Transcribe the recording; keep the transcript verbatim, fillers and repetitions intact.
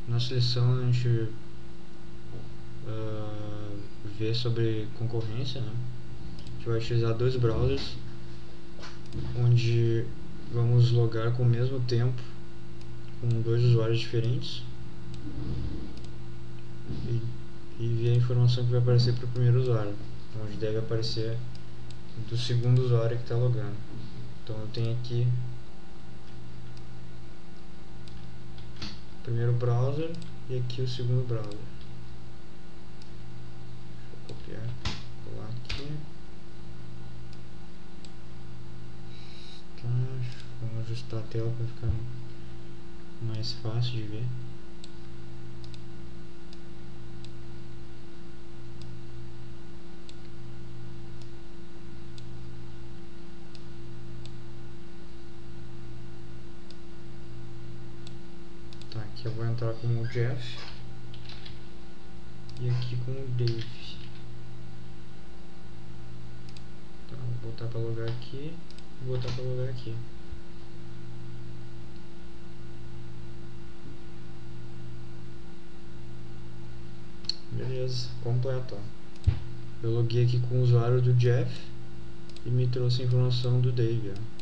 Nessa lição a gente uh, vê sobre concorrência, né? A gente vai utilizar dois browsers, onde vamos logar com o mesmo tempo com dois usuários diferentes e, e ver a informação que vai aparecer para o primeiro usuário, onde deve aparecer do segundo usuário que está logando. Então eu tenho aqui o primeiro browser e aqui o segundo browser. Deixa eu copiar, colar aqui. Tá, vamos ajustar a tela para ficar mais fácil de ver. Tá, aqui eu vou entrar como o Jeff e aqui com o Dave. Tá, vou botar para logar aqui e botar para logar aqui. Beleza, completo. Ó. Eu loguei aqui com o usuário do Jeff e me trouxe a informação do Dave. Ó.